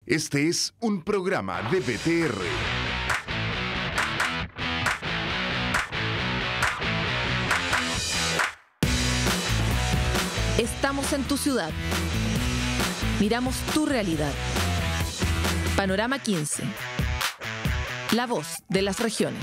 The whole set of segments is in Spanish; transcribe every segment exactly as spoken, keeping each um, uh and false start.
Este es un programa de B T R. Estamos en tu ciudad. Miramos tu realidad. Panorama quince. La voz de las regiones.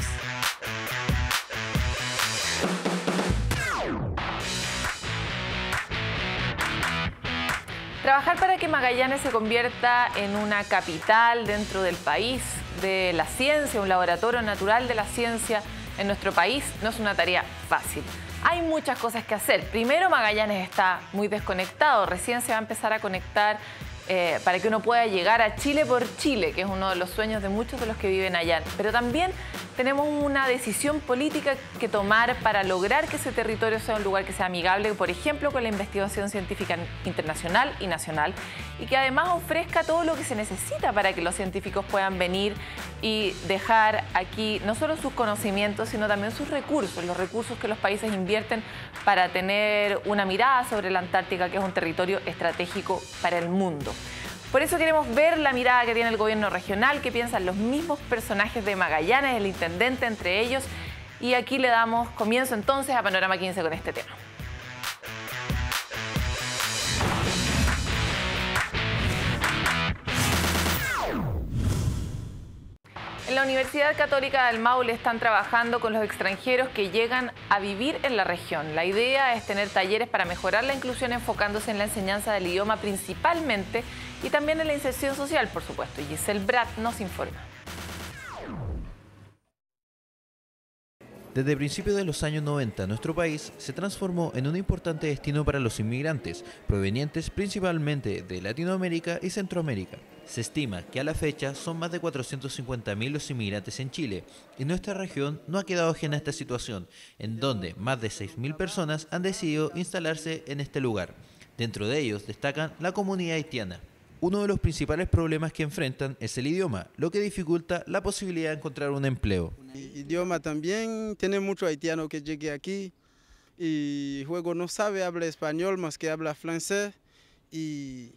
Trabajar para que Magallanes se convierta en una capital dentro del país de la ciencia, un laboratorio natural de la ciencia en nuestro país, no es una tarea fácil. Hay muchas cosas que hacer. Primero, Magallanes está muy desconectado. Recién se va a empezar a conectar eh, para que uno pueda llegar a Chile por Chile, que es uno de los sueños de muchos de los que viven allá. Pero también tenemos una decisión política que tomar para lograr que ese territorio sea un lugar que sea amigable, por ejemplo, con la investigación científica internacional y nacional, y que además ofrezca todo lo que se necesita para que los científicos puedan venir y dejar aquí no solo sus conocimientos, sino también sus recursos, los recursos que los países invierten para tener una mirada sobre la Antártica, que es un territorio estratégico para el mundo. Por eso queremos ver la mirada que tiene el gobierno regional, que piensan los mismos personajes de Magallanes, el intendente entre ellos, y aquí le damos comienzo entonces a Panorama quince con este tema. En la Universidad Católica del Maule están trabajando con los extranjeros que llegan a vivir en la región. La idea es tener talleres para mejorar la inclusión enfocándose en la enseñanza del idioma principalmente y también en la inserción social, por supuesto. Y Giselle Brat nos informa. Desde principios de los años noventa, nuestro país se transformó en un importante destino para los inmigrantes, provenientes principalmente de Latinoamérica y Centroamérica. Se estima que a la fecha son más de cuatrocientos cincuenta mil los inmigrantes en Chile, y nuestra región no ha quedado ajena a esta situación, en donde más de seis mil personas han decidido instalarse en este lugar. Dentro de ellos destacan la comunidad haitiana. Uno de los principales problemas que enfrentan es el idioma, lo que dificulta la posibilidad de encontrar un empleo. El idioma también, tiene mucho haitiano que llegue aquí y luego no sabe, habla español más que habla francés y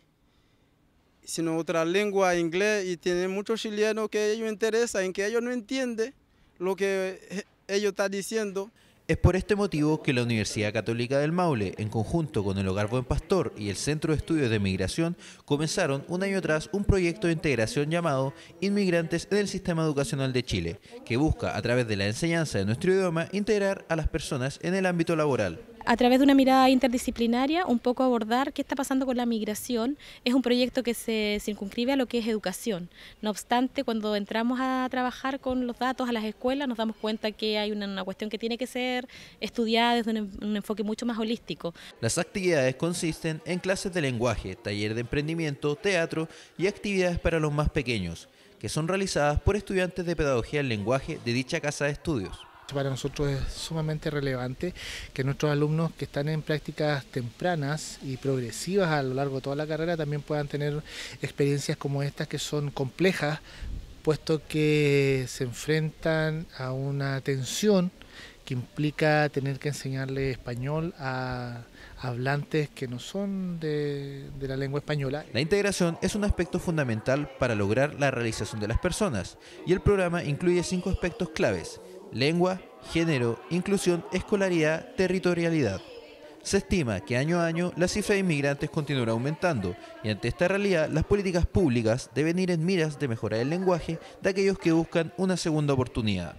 sino otra lengua, inglés, y tiene muchos chilenos que ellos interesan en que ellos no entienden lo que ellos están diciendo. Es por este motivo que la Universidad Católica del Maule, en conjunto con el Hogar Buen Pastor y el Centro de Estudios de Migración, comenzaron un año atrás un proyecto de integración llamado Inmigrantes en el Sistema Educacional de Chile, que busca, a través de la enseñanza de nuestro idioma, integrar a las personas en el ámbito laboral. A través de una mirada interdisciplinaria, un poco abordar qué está pasando con la migración. Es un proyecto que se circunscribe a lo que es educación. No obstante, cuando entramos a trabajar con los datos a las escuelas, nos damos cuenta que hay una, una cuestión que tiene que ser estudiada desde un, un enfoque mucho más holístico. Las actividades consisten en clases de lenguaje, taller de emprendimiento, teatro y actividades para los más pequeños, que son realizadas por estudiantes de pedagogía del lenguaje de dicha casa de estudios. Para nosotros es sumamente relevante que nuestros alumnos que están en prácticas tempranas y progresivas a lo largo de toda la carrera también puedan tener experiencias como estas que son complejas, puesto que se enfrentan a una tensión que implica tener que enseñarle español a hablantes que no son de, de la lengua española. La integración es un aspecto fundamental para lograr la realización de las personas y el programa incluye cinco aspectos claves: lengua, género, inclusión, escolaridad, territorialidad. Se estima que año a año la cifra de inmigrantes continuará aumentando y ante esta realidad las políticas públicas deben ir en miras de mejorar el lenguaje de aquellos que buscan una segunda oportunidad.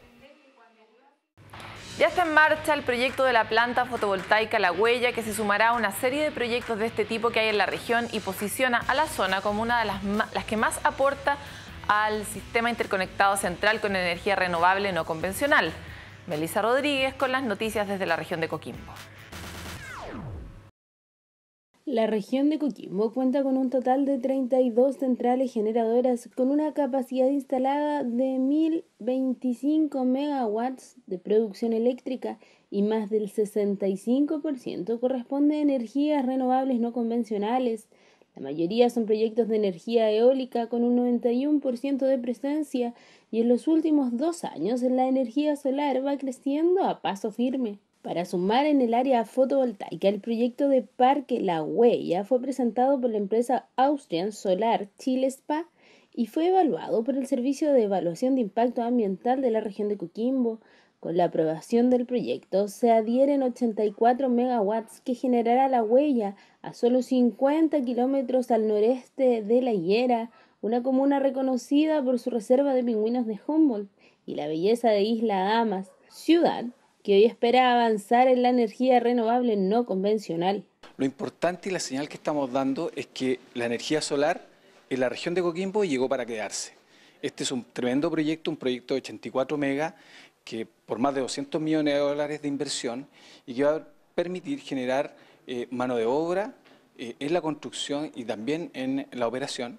Ya está en marcha el proyecto de la planta fotovoltaica La Huella, que se sumará a una serie de proyectos de este tipo que hay en la región y posiciona a la zona como una de las, las que más aporta al sistema interconectado central con energía renovable no convencional. Melissa Rodríguez con las noticias desde la región de Coquimbo. La región de Coquimbo cuenta con un total de treinta y dos centrales generadoras con una capacidad instalada de mil veinticinco megawatts de producción eléctrica y más del sesenta y cinco por ciento corresponde a energías renovables no convencionales. La mayoría son proyectos de energía eólica con un noventa y uno por ciento de presencia y en los últimos dos años la energía solar va creciendo a paso firme. Para sumar en el área fotovoltaica, el proyecto de Parque La Huella fue presentado por la empresa Austrian Solar Chile S P A y fue evaluado por el Servicio de Evaluación de Impacto Ambiental de la región de Coquimbo. Con la aprobación del proyecto se adhieren ochenta y cuatro megawatts que generará la huella a solo cincuenta kilómetros al noreste de La Higuera, una comuna reconocida por su reserva de pingüinos de Humboldt y la belleza de Isla Damas, ciudad que hoy espera avanzar en la energía renovable no convencional. Lo importante y la señal que estamos dando es que la energía solar en la región de Coquimbo llegó para quedarse. Este es un tremendo proyecto, un proyecto de ochenta y cuatro megas, que por más de doscientos millones de dólares de inversión y que va a permitir generar eh, mano de obra eh, en la construcción y también en la operación,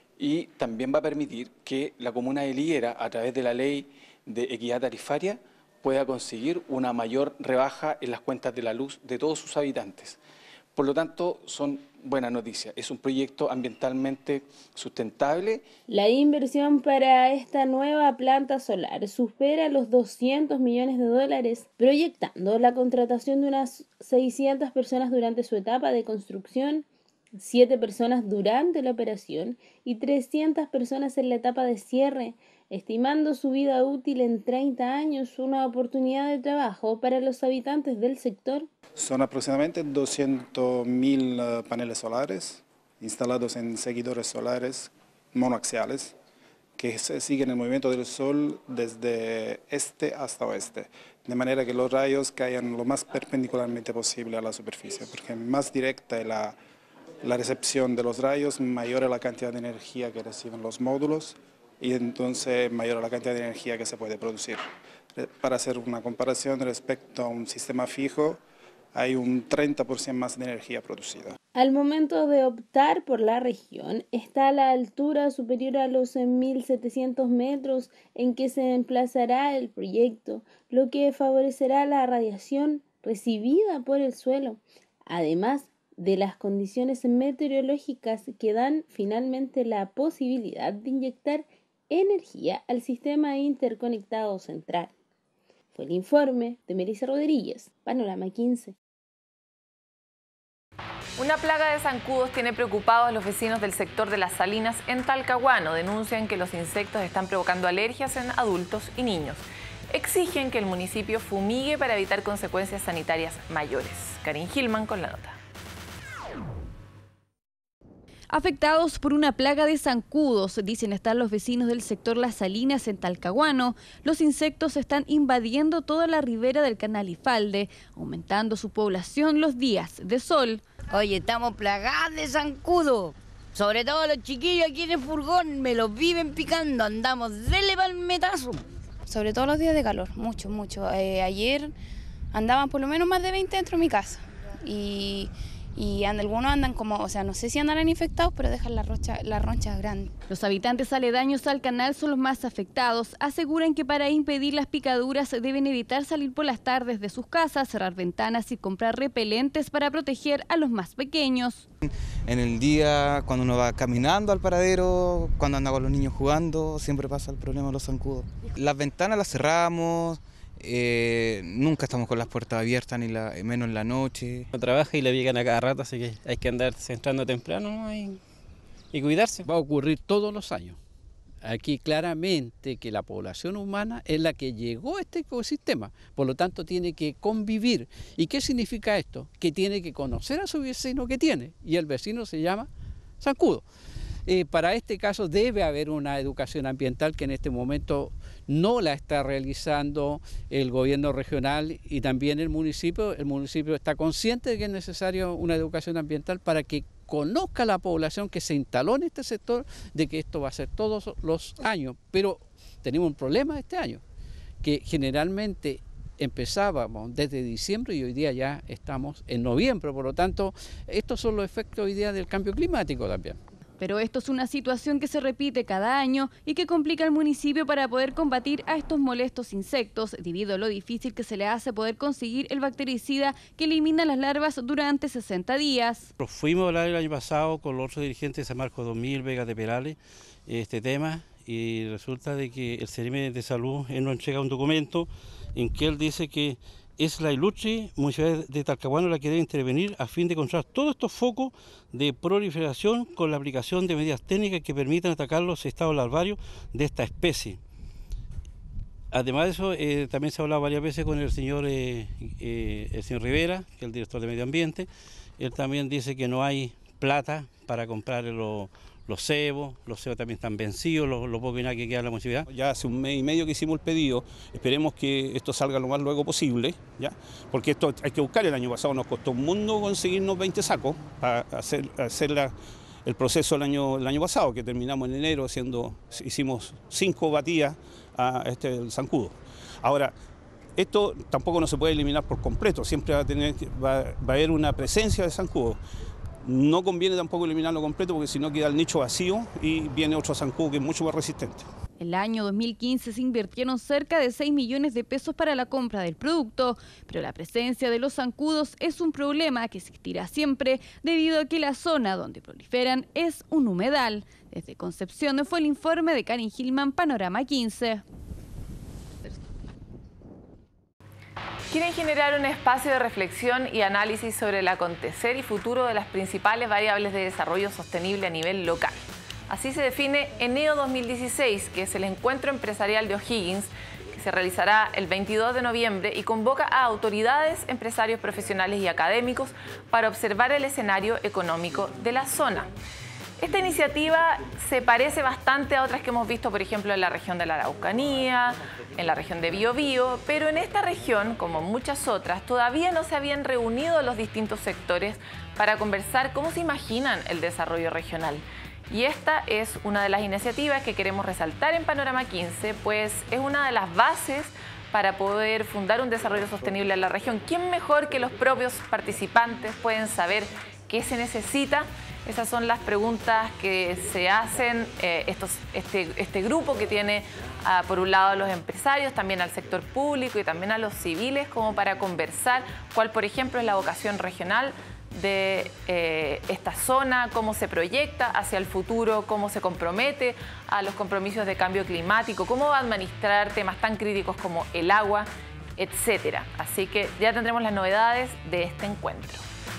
y también va a permitir que la comuna de La Higuera, a través de la ley de equidad tarifaria, pueda conseguir una mayor rebaja en las cuentas de la luz de todos sus habitantes. Por lo tanto, son buenas noticias. Es un proyecto ambientalmente sustentable. La inversión para esta nueva planta solar supera los doscientos millones de dólares, proyectando la contratación de unas seiscientas personas durante su etapa de construcción, siete personas durante la operación y trescientas personas en la etapa de cierre, estimando su vida útil en treinta años, una oportunidad de trabajo para los habitantes del sector. Son aproximadamente doscientos mil uh, paneles solares instalados en seguidores solares monoaxiales que se siguen el movimiento del sol desde este hasta oeste, de manera que los rayos caigan lo más perpendicularmente posible a la superficie, porque más directa es la, la recepción de los rayos, mayor es la cantidad de energía que reciben los módulos y entonces mayor es la cantidad de energía que se puede producir. Para hacer una comparación respecto a un sistema fijo, hay un treinta por ciento más de energía producida. Al momento de optar por la región, está a la altura superior a los mil setecientos metros en que se emplazará el proyecto, lo que favorecerá la radiación recibida por el suelo, además de las condiciones meteorológicas que dan finalmente la posibilidad de inyectar energía al sistema interconectado central. Fue el informe de Melissa Rodríguez, Panorama quince. Una plaga de zancudos tiene preocupados a los vecinos del sector de Las Salinas en Talcahuano. Denuncian que los insectos están provocando alergias en adultos y niños. Exigen que el municipio fumigue para evitar consecuencias sanitarias mayores. Karin Gilman con la nota. Afectados por una plaga de zancudos, dicen estar los vecinos del sector Las Salinas en Talcahuano. Los insectos están invadiendo toda la ribera del canal Ifalde, aumentando su población los días de sol. Oye, estamos plagados de zancudos. Sobre todo los chiquillos aquí en el furgón, me los viven picando, andamos dele palmetazo. Sobre todo los días de calor, mucho, mucho. Eh, ayer andaban por lo menos más de veinte dentro de mi casa. Y... Y and, algunos andan como, o sea, no sé si andarán infectados, pero dejan las ronchas la ronchas grandes. Los habitantes aledaños al canal son los más afectados. Aseguran que para impedir las picaduras deben evitar salir por las tardes de sus casas, cerrar ventanas y comprar repelentes para proteger a los más pequeños. En el día, cuando uno va caminando al paradero, cuando anda con los niños jugando, siempre pasa el problema de los zancudos. Las ventanas las cerramos. Eh, nunca estamos con las puertas abiertas, ni la, menos en la noche. Trabaja y le llegan a cada rato, así que hay que andar entrando temprano, ¿no? y, y cuidarse. Va a ocurrir todos los años. Aquí claramente que la población humana es la que llegó a este ecosistema, por lo tanto tiene que convivir. ¿Y qué significa esto? Que tiene que conocer a su vecino que tiene, y el vecino se llama zancudo. Eh, para este caso debe haber una educación ambiental que en este momento no la está realizando el gobierno regional y también el municipio. El municipio está consciente de que es necesario una educación ambiental para que conozca la población que se instaló en este sector de que esto va a ser todos los años. Pero tenemos un problema este año, que generalmente empezábamos desde diciembre y hoy día ya estamos en noviembre. Por lo tanto, estos son los efectos hoy día del cambio climático también. Pero esto es una situación que se repite cada año y que complica al municipio para poder combatir a estos molestos insectos, debido a lo difícil que se le hace poder conseguir el bactericida que elimina las larvas durante sesenta días. Fuimos a hablar el año pasado con los otros dirigentes de San Marcos dos mil, Vegas de Perales, este tema, y resulta de que el C E R I M de Salud él nos entrega un documento en que él dice que es la ilustre Municipalidad de Talcahuano la que debe intervenir a fin de controlar todos estos focos de proliferación con la aplicación de medidas técnicas que permitan atacar los estados larvarios de esta especie. Además de eso, eh, también se ha hablado varias veces con el señor, eh, eh, el señor Rivera, que es el director de Medio Ambiente. Él también dice que no hay plata para comprar los, los cebos, los cebos también están vencidos, lo, lo poco y nada que queda en la municipalidad. Ya hace un mes y medio que hicimos el pedido, esperemos que esto salga lo más luego posible, ¿ya? Porque esto hay que buscar. El año pasado nos costó un mundo conseguirnos veinte sacos para hacer, hacer la, el proceso el año, el año pasado, que terminamos en enero, haciendo, hicimos cinco batidas a este el zancudo. Ahora, esto tampoco no se puede eliminar por completo, siempre va a, tener, va, va a haber una presencia de zancudo. No conviene tampoco eliminarlo completo porque si no queda el nicho vacío y viene otro zancudo que es mucho más resistente. El año dos mil quince se invirtieron cerca de seis millones de pesos para la compra del producto, pero la presencia de los zancudos es un problema que existirá siempre debido a que la zona donde proliferan es un humedal. Desde Concepción fue el informe de Karin Gilman, Panorama quince. Quieren generar un espacio de reflexión y análisis sobre el acontecer y futuro de las principales variables de desarrollo sostenible a nivel local. Así se define Eneo dos mil dieciséis, que es el encuentro empresarial de O'Higgins, que se realizará el veintidós de noviembre y convoca a autoridades, empresarios profesionales y académicos para observar el escenario económico de la zona. Esta iniciativa se parece bastante a otras que hemos visto, por ejemplo, en la región de la Araucanía, en la región de Biobío, pero en esta región, como muchas otras, todavía no se habían reunido los distintos sectores para conversar cómo se imaginan el desarrollo regional. Y esta es una de las iniciativas que queremos resaltar en Panorama quince, pues es una de las bases para poder fundar un desarrollo sostenible en la región. ¿Quién mejor que los propios participantes pueden saber qué se necesita? Esas son las preguntas que se hacen eh, estos, este, este grupo que tiene uh, por un lado a los empresarios, también al sector público y también a los civiles, como para conversar cuál, por ejemplo, es la vocación regional de eh, esta zona, cómo se proyecta hacia el futuro, cómo se compromete a los compromisos de cambio climático, cómo va a administrar temas tan críticos como el agua, etcétera. Así que ya tendremos las novedades de este encuentro.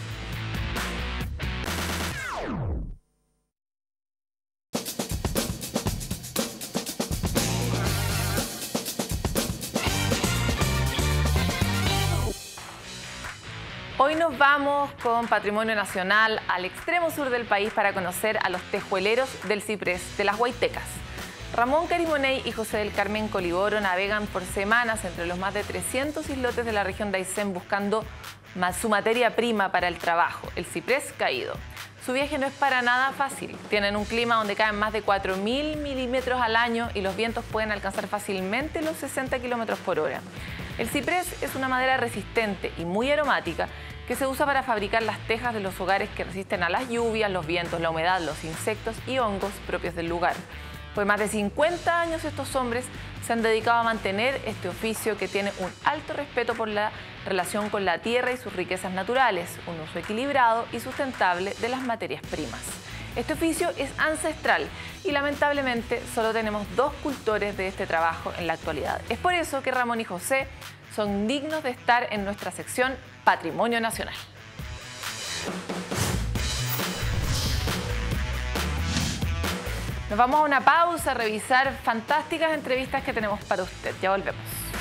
Hoy nos vamos con Patrimonio Nacional al extremo sur del país para conocer a los tejueleros del ciprés de las Huaytecas. Ramón Carimoney y José del Carmen Coliboro navegan por semanas entre los más de trescientos islotes de la región de Aysén buscando su materia prima para el trabajo, el ciprés caído. Su viaje no es para nada fácil. Tienen un clima donde caen más de cuatro mil milímetros al año y los vientos pueden alcanzar fácilmente los sesenta kilómetros por hora. El ciprés es una madera resistente y muy aromática que se usa para fabricar las tejas de los hogares que resisten a las lluvias, los vientos, la humedad, los insectos y hongos propios del lugar. Por más de cincuenta años estos hombres se han dedicado a mantener este oficio que tiene un alto respeto por la relación con la tierra y sus riquezas naturales, un uso equilibrado y sustentable de las materias primas. Este oficio es ancestral y lamentablemente solo tenemos dos cultores de este trabajo en la actualidad. Es por eso que Ramón y José son dignos de estar en nuestra sección Patrimonio Nacional. Nos vamos a una pausa a revisar fantásticas entrevistas que tenemos para usted. Ya volvemos.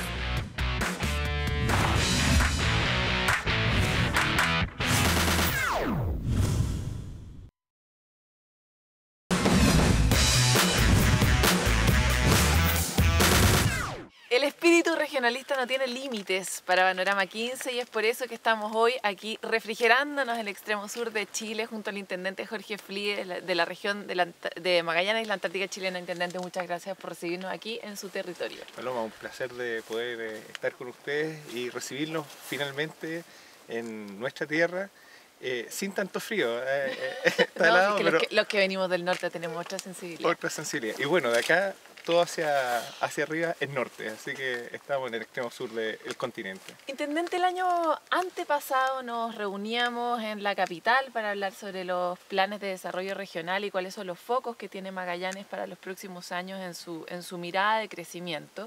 El espíritu regionalista no tiene límites para Panorama quince y es por eso que estamos hoy aquí refrigerándonos en el extremo sur de Chile junto al intendente Jorge Flie de la región de, la, de Magallanes y la Antártica Chilena. Intendente, muchas gracias por recibirnos aquí en su territorio. Paloma, un placer de poder eh, estar con ustedes y recibirnos finalmente en nuestra tierra. Eh, sin tanto frío, eh, eh, está no, helado, es que pero los, que, los que venimos del norte tenemos otra sensibilidad. Otra sensibilidad. Y bueno, de acá todo hacia, hacia arriba es norte, así que estamos en el extremo sur del continente. Intendente, el año antepasado nos reuníamos en la capital para hablar sobre los planes de desarrollo regional y cuáles son los focos que tiene Magallanes para los próximos años en su, en su mirada de crecimiento.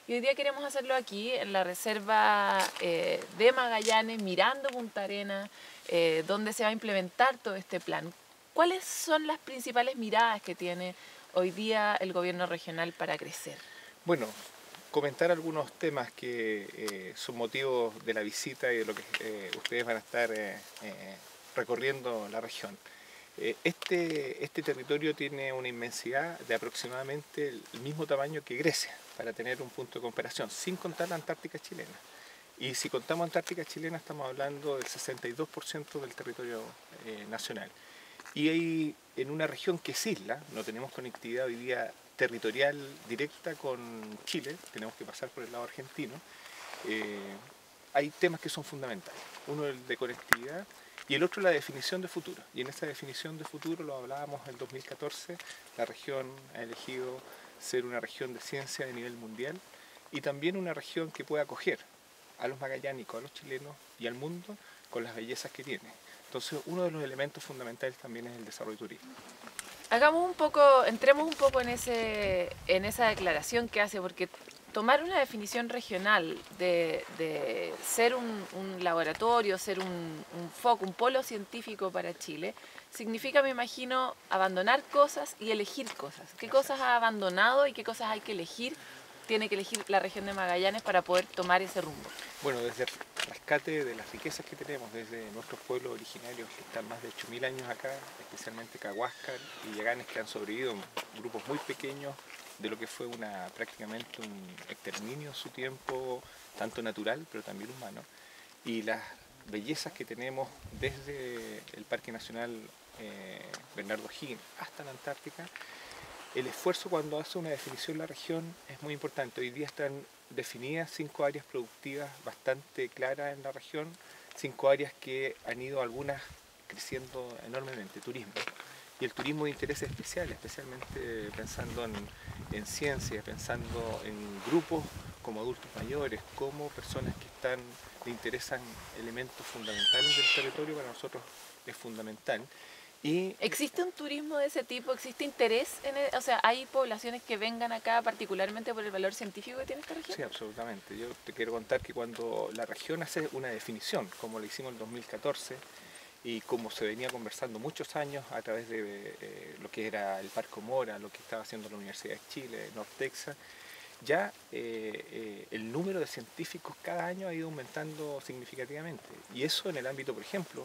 Y hoy día queremos hacerlo aquí, en la reserva eh, de Magallanes, mirando Punta Arenas, eh, donde se va a implementar todo este plan. ¿Cuáles son las principales miradas que tiene hoy día el gobierno regional para crecer? Bueno, comentar algunos temas que eh, son motivos de la visita y de lo que eh, ustedes van a estar eh, eh, recorriendo la región. Eh, este, este territorio tiene una inmensidad de aproximadamente el mismo tamaño que Grecia, para tener un punto de comparación, sin contar la Antártica chilena. Y si contamos Antártica chilena estamos hablando del sesenta y dos por ciento del territorio eh, nacional. Y hay en una región que es isla, no tenemos conectividad hoy día territorial directa con Chile, tenemos que pasar por el lado argentino, eh, hay temas que son fundamentales. Uno el de conectividad y el otro la definición de futuro. Y en esa definición de futuro, lo hablábamos en el dos mil catorce, la región ha elegido ser una región de ciencia de nivel mundial y también una región que pueda acoger a los magallánicos, a los chilenos y al mundo con las bellezas que tiene. Entonces, uno de los elementos fundamentales también es el desarrollo turístico. Hagamos un poco, entremos un poco en, ese, en esa declaración que hace, porque tomar una definición regional de, de ser un, un laboratorio, ser un, un foco, un polo científico para Chile, significa, me imagino, abandonar cosas y elegir cosas. ¿Qué cosas ha abandonado y qué cosas hay que elegir? Tiene que elegir la región de Magallanes para poder tomar ese rumbo. Bueno, desde el rescate de las riquezas que tenemos, desde nuestros pueblos originarios que están más de ocho mil años acá, especialmente Cahuáscar y Yaganes, que han sobrevivido en grupos muy pequeños de lo que fue una, prácticamente un exterminio en su tiempo, tanto natural pero también humano, y las bellezas que tenemos desde el Parque Nacional eh, Bernardo O'Higgins hasta la Antártica. El esfuerzo cuando hace una definición la región es muy importante. Hoy día están definidas cinco áreas productivas bastante claras en la región, cinco áreas que han ido algunas creciendo enormemente. Turismo. Y el turismo de interés especial, especialmente pensando en, en ciencia, pensando en grupos como adultos mayores, como personas que están, le interesan elementos fundamentales del territorio, para nosotros es fundamental. Y ¿existe un turismo de ese tipo? ¿Existe interés en el, o sea, hay poblaciones que vengan acá particularmente por el valor científico que tiene esta región? Sí, absolutamente. Yo te quiero contar que cuando la región hace una definición, como lo hicimos en el dos mil catorce, y como se venía conversando muchos años a través de eh, lo que era el Parque Mora, lo que estaba haciendo la Universidad de Chile, North Texas, ya eh, eh, el número de científicos cada año ha ido aumentando significativamente. Y eso en el ámbito, por ejemplo,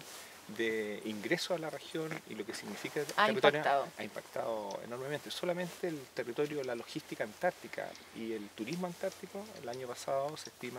de ingreso a la región y lo que significa ha impactado. ha impactado enormemente. Solamente el territorio, la logística antártica y el turismo antártico, el año pasado se estima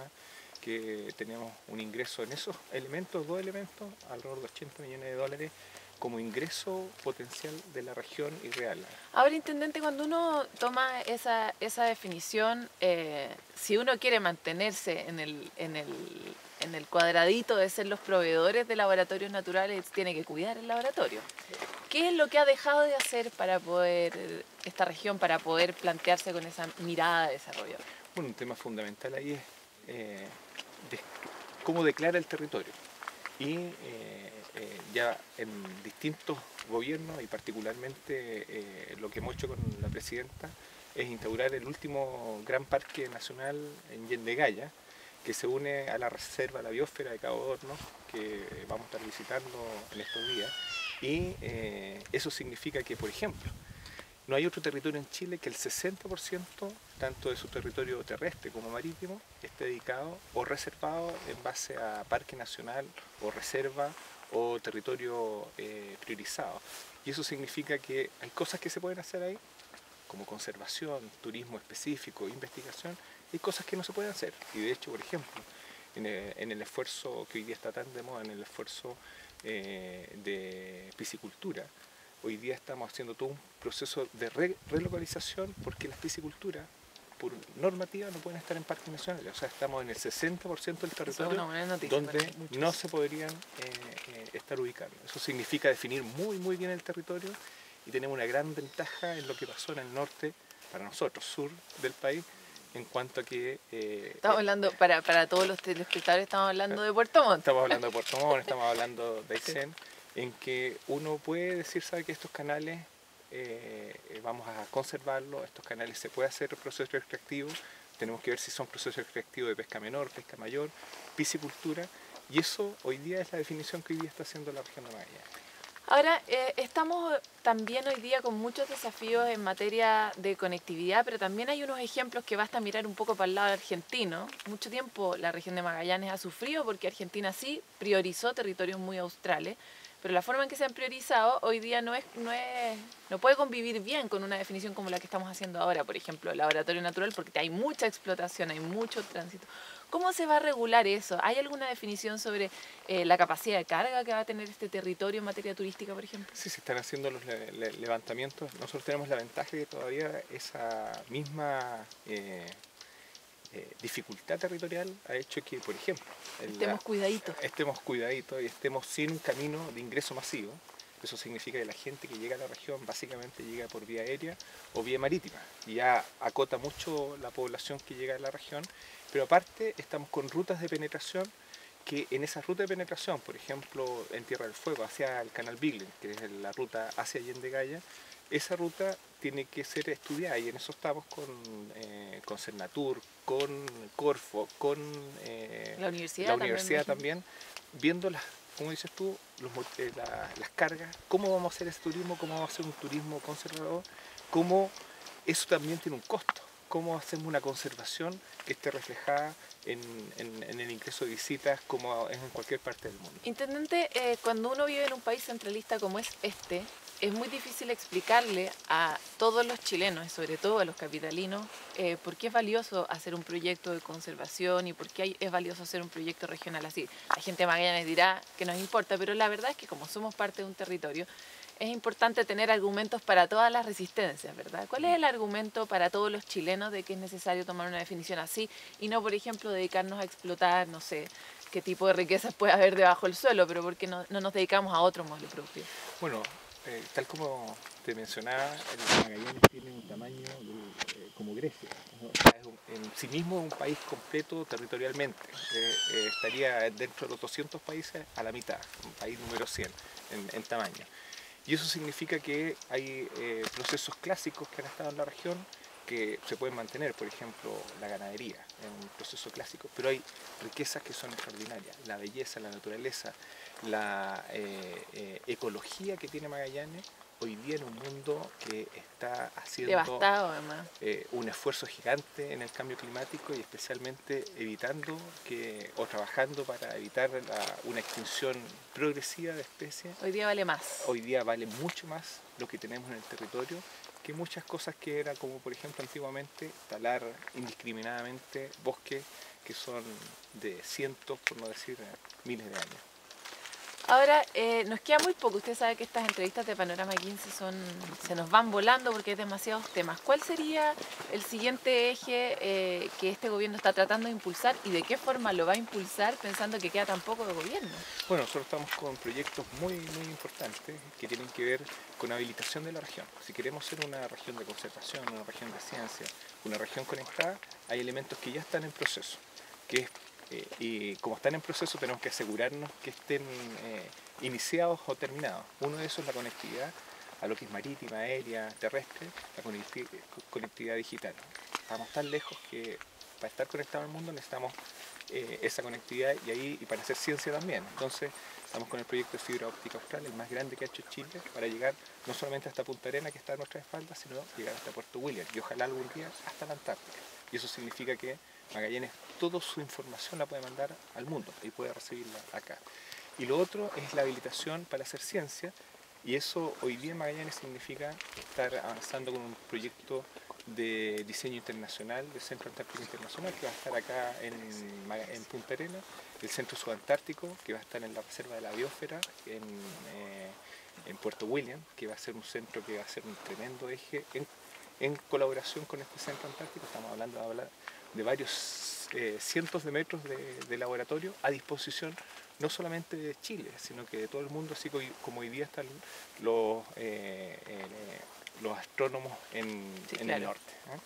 que teníamos un ingreso en esos elementos, dos elementos, alrededor de ochenta millones de dólares como ingreso potencial de la región y real. Ahora, intendente, cuando uno toma esa, esa definición, eh, si uno quiere mantenerse en el, en, el, en el cuadradito de ser los proveedores de laboratorios naturales, tiene que cuidar el laboratorio. ¿Qué es lo que ha dejado de hacer para poder, esta región, para poder plantearse con esa mirada de desarrollo? Bueno, un tema fundamental ahí es eh, de, cómo declara el territorio. Y eh, eh, ya en distintos gobiernos y particularmente eh, lo que hemos hecho con la presidenta es instaurar el último gran parque nacional en Yendegaya, que se une a la reserva, a la biosfera de Cabo Hornos, que vamos a estar visitando en estos días. Y eh, eso significa que, por ejemplo, no hay otro territorio en Chile que el sesenta por ciento, tanto de su territorio terrestre como marítimo, esté dedicado o reservado en base a parque nacional o reserva o territorio eh, priorizado. Y eso significa que hay cosas que se pueden hacer ahí, como conservación, turismo específico, investigación, y cosas que no se pueden hacer. Y de hecho, por ejemplo, en el, en el esfuerzo que hoy día está tan de moda, en el esfuerzo eh, de piscicultura, hoy día estamos haciendo todo un proceso de re relocalización porque las pisciculturas, por normativa, no pueden estar en parques nacionales. O sea, estamos en el sesenta por ciento del territorio donde no se podrían eh, eh, estar ubicando. Eso significa definir muy, muy bien el territorio y tenemos una gran ventaja en lo que pasó en el norte, para nosotros, sur del país, en cuanto a que... Eh, estamos hablando, para, para todos los telespectadores, estamos hablando de Puerto Montt. Estamos hablando de Puerto Montt, estamos hablando de Aysén, en que uno puede decir, sabe que estos canales eh, vamos a conservarlos, estos canales se puede hacer el proceso extractivo, tenemos que ver si son procesos extractivos de pesca menor, pesca mayor, piscicultura, y eso hoy día es la definición que hoy día está haciendo la región de Magallanes. Ahora, eh, estamos también hoy día con muchos desafíos en materia de conectividad, pero también hay unos ejemplos que basta mirar un poco para el lado argentino. Mucho tiempo la región de Magallanes ha sufrido porque Argentina sí priorizó territorios muy australes, pero la forma en que se han priorizado hoy día no es, no es, no puede convivir bien con una definición como la que estamos haciendo ahora, por ejemplo, el laboratorio natural, porque hay mucha explotación, hay mucho tránsito. ¿Cómo se va a regular eso? ¿Hay alguna definición sobre eh, la capacidad de carga que va a tener este territorio en materia turística, por ejemplo? Sí, se están haciendo los le le levantamientos. Nosotros tenemos la ventaja de que todavía esa misma eh, eh, dificultad territorial ha hecho que, por ejemplo, estemos cuidaditos. Estemos cuidaditos y estemos sin un camino de ingreso masivo. Eso significa que la gente que llega a la región básicamente llega por vía aérea o vía marítima. Y ya acota mucho la población que llega a la región. Pero aparte estamos con rutas de penetración que en esa ruta de penetración, por ejemplo en Tierra del Fuego, hacia el canal Bighorn, que es la ruta hacia Allende Gaya, esa ruta tiene que ser estudiada y en eso estamos con, eh, con Cernatur, con Corfo, con eh, la universidad, la universidad también, también viendo las, como dices tú, los, eh, la, las cargas, cómo vamos a hacer ese turismo, cómo vamos a hacer un turismo conservador, cómo eso también tiene un costo. Cómo hacemos una conservación que esté reflejada en, en, en el ingreso de visitas como es en cualquier parte del mundo. Intendente, eh, cuando uno vive en un país centralista como es este, es muy difícil explicarle a todos los chilenos, y sobre todo a los capitalinos, eh, por qué es valioso hacer un proyecto de conservación y por qué hay, es valioso hacer un proyecto regional así. La gente de Magallanes dirá que nos importa, pero la verdad es que como somos parte de un territorio, es importante tener argumentos para todas las resistencias, ¿verdad? ¿Cuál es el argumento para todos los chilenos de que es necesario tomar una definición así y no, por ejemplo, dedicarnos a explotar, no sé, qué tipo de riquezas puede haber debajo del suelo, pero por qué no, no nos dedicamos a otro modelo propio? Bueno, eh, tal como te mencionaba, el Magallanes tiene un tamaño de, eh, como Grecia, ¿no? O sea, es un, en sí mismo un país completo territorialmente, eh, eh, estaría dentro de los doscientos países a la mitad, un país número cien en, en tamaño. Y eso significa que hay eh, procesos clásicos que han estado en la región que se pueden mantener, por ejemplo, la ganadería, es un proceso clásico, pero hay riquezas que son extraordinarias, la belleza, la naturaleza, la eh, eh, ecología que tiene Magallanes, hoy día en un mundo que está haciendo devastado, además. Eh, un esfuerzo gigante en el cambio climático y especialmente evitando que, o trabajando para evitar la, una extinción progresiva de especies. Hoy día vale más. Hoy día vale mucho más lo que tenemos en el territorio que muchas cosas que era como por ejemplo antiguamente talar indiscriminadamente bosques que son de cientos, por no decir miles de años. Ahora, eh, nos queda muy poco. Usted sabe que estas entrevistas de Panorama quince son, se nos van volando porque hay demasiados temas. ¿Cuál sería el siguiente eje eh, que este gobierno está tratando de impulsar y de qué forma lo va a impulsar pensando que queda tan poco de gobierno? Bueno, nosotros estamos con proyectos muy, muy importantes que tienen que ver con habilitación de la región. Si queremos ser una región de conservación, una región de ciencia, una región conectada, hay elementos que ya están en proceso, que es Eh, y como están en proceso tenemos que asegurarnos que estén eh, iniciados o terminados. Uno de esos es la conectividad a lo que es marítima, aérea, terrestre, la conectividad, conectividad digital. Estamos tan lejos que para estar conectados al mundo necesitamos eh, esa conectividad y ahí y para hacer ciencia también. Entonces estamos con el proyecto de fibra óptica austral, el más grande que ha hecho Chile, para llegar no solamente hasta Punta Arenas, que está a nuestra espalda, sino llegar hasta Puerto William y ojalá algún día hasta la Antártica. Y eso significa que Magallanes toda su información la puede mandar al mundo y puede recibirla acá. Y lo otro es la habilitación para hacer ciencia y eso hoy día en Magallanes significa estar avanzando con un proyecto de diseño internacional, del Centro Antártico Internacional, que va a estar acá en, en Punta Arenas, el Centro Subantártico, que va a estar en la Reserva de la Biosfera, en, eh, en Puerto William, que va a ser un centro que va a ser un tremendo eje en, en colaboración con este Centro Antártico. Estamos hablando de hablar de varios eh, cientos de metros de, de laboratorio a disposición no solamente de Chile, sino que de todo el mundo, así como hoy día están los, eh, eh, los astrónomos en, sí, en claro. el norte. ¿eh?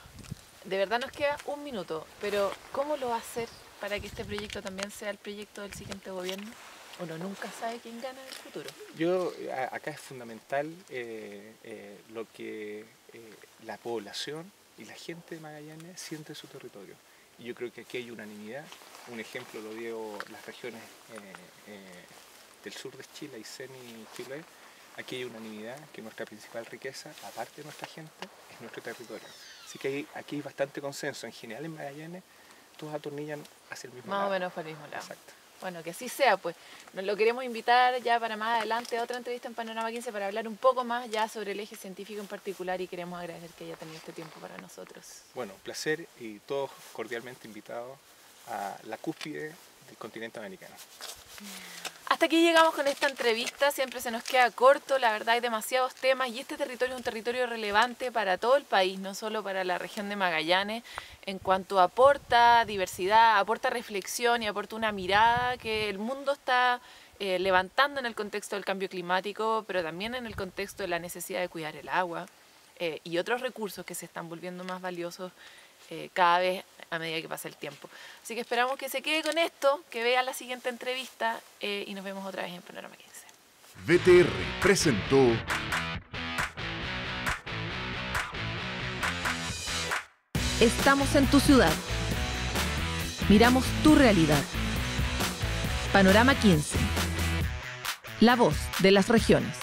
De verdad nos queda un minuto, pero ¿cómo lo va a hacer para que este proyecto también sea el proyecto del siguiente gobierno? Uno nunca sabe quién gana en el futuro. Yo, a, acá es fundamental eh, eh, lo que eh, la población y la gente de Magallanes siente su territorio. Y yo creo que aquí hay unanimidad. Un ejemplo lo dio las regiones eh, eh, del sur de Chile, Aysén y Chiloé. Aquí hay unanimidad que nuestra principal riqueza, aparte de nuestra gente, es nuestro territorio. Así que hay, aquí hay bastante consenso. En general en Magallanes todos atornillan hacia el mismo lado. Más o menos para el mismo lado. Exacto. Bueno, que así sea, pues. Nos lo queremos invitar ya para más adelante a otra entrevista en Panorama quince para hablar un poco más ya sobre el eje científico en particular, y queremos agradecer que haya tenido este tiempo para nosotros. Bueno, un placer, y todos cordialmente invitados a la cúspide del continente americano. Hasta aquí llegamos con esta entrevista, siempre se nos queda corto, la verdad hay demasiados temas y este territorio es un territorio relevante para todo el país, no solo para la región de Magallanes, en cuanto aporta diversidad, aporta reflexión y aporta una mirada que el mundo está eh, levantando en el contexto del cambio climático, pero también en el contexto de la necesidad de cuidar el agua eh, y otros recursos que se están volviendo más valiosos Eh, cada vez a medida que pasa el tiempo. Así que esperamos que se quede con esto, que vea la siguiente entrevista eh, y nos vemos otra vez en Panorama quince. V T R presentó Estamos en tu ciudad. Miramos tu realidad. Panorama quince. La voz de las regiones.